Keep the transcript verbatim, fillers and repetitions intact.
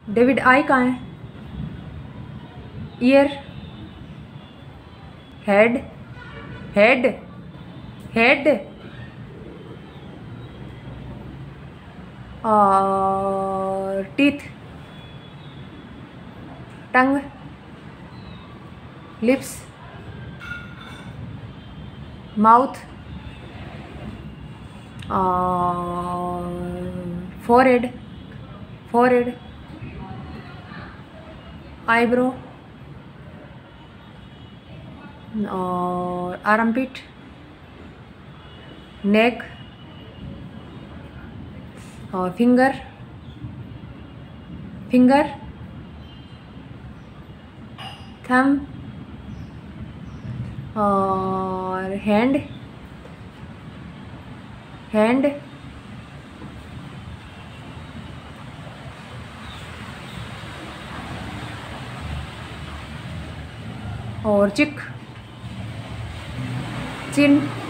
David eye कहाँ है? Ear, head, head, head और टीथ, टंग, लिप्स, माउथ और फोरहेड, फोरहेड, आईब्रो और आर्मपिट, नेक और फिंगर, फिंगर, थंब और हैंड, हैंड और चिक, चिन।